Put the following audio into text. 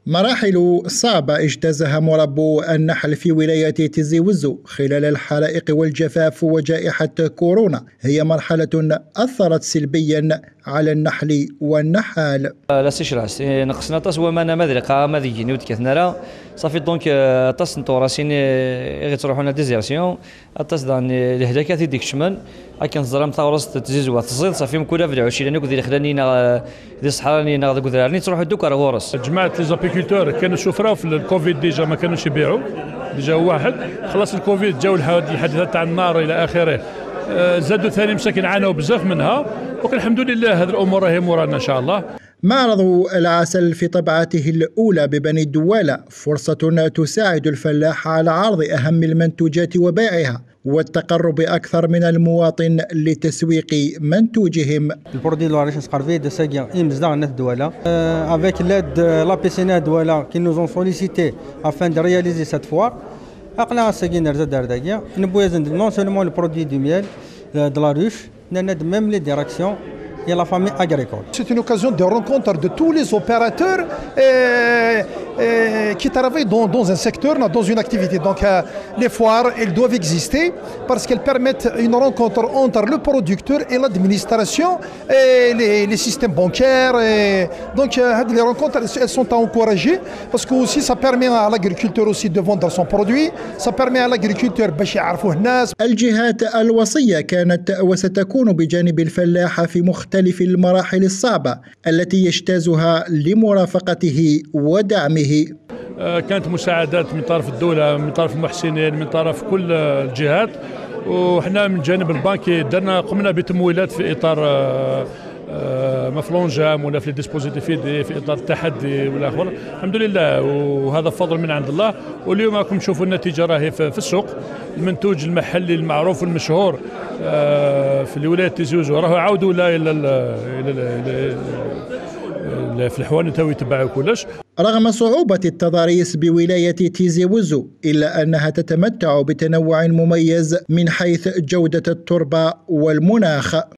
مراحل صعبة اجتازها مربو النحل في ولاية تيزي وزو خلال الحرائق والجفاف وجائحة كورونا هي مرحلة أثرت سلبيا على النحل والنحال. لا سيشراس نقصنا تص وما مدرقة ما ذيجي نود كثنرا صافي دونك تص نتوراسين غير تروحونا ديزيرسيون تص دان الهداك في ديك الشمال هاكن زرام تاورس تزيزوا تزيد صافي مكولا في العشرين لانه كذا خلاني دي صحراني ناخذ كذا تروحوا دوك راه غورس. جماعة لي زابيكولتور كانوا سفراو في الكوفيد ديجا ما كانوش يبيعوا ديجا واحد خلاص الكوفيد جاو الحادثات تاع النار الى اخره زادوا ثاني مساكن عانوا بزاف منها ولكن الحمد لله هذه الامور راهي مورانا ان شاء الله. معرض العسل في طبعته الأولى ببني الدوالة فرصة تساعد الفلاح على عرض أهم المنتوجات وبيعها والتقرب أكثر من المواطن لتسويق منتوجهم. البرودوي دو ريش سقرفي دو ساغيا إمزدا ناس الدوالة avec l'aide de la PCNA Douala qui nous ont sollicité afin de réaliser cette foire. أقنع ساقين رزا دارداقيا نبوي يزن non seulement le produit du miel de la ruche نند même les directions et la famille agricole. C'est une occasion de rencontre de tous les opérateurs qui travaillent dans un secteur, dans une activité. Donc les foires, elles doivent exister parce qu'elles permettent une rencontre entre le producteur et l'administration et les systèmes bancaires. Donc les rencontres, elles sont à encourager parce que aussi ça permet à l'agriculteur aussi de vendre son produit, ça permet à l'agriculteur باش يعرفوه الناس. الجهات الوصية كانت وستكون بجانب الفلاح في مختلف المراحل الصعبة التي يجتازها لمرافقته ودعمه. كانت مساعدات من طرف الدولة، من طرف المحسنين، من طرف كل الجهات، وحنا من جانب البنكي قمنا بتمويلات في إطار مفلونجام ولا في الديسبوزيتيف في اطار التحدي والاخر الحمد لله وهذا فضل من عند الله. واليوم راكم تشوفوا النتيجه راهي في السوق. المنتوج المحلي المعروف والمشهور في الولايه تيزي وزو راهو عاودوا في الحوانت تو يتبعوا كلش. رغم صعوبة التضاريس بولاية تيزي وزو إلا أنها تتمتع بتنوع مميز من حيث جودة التربة والمناخ.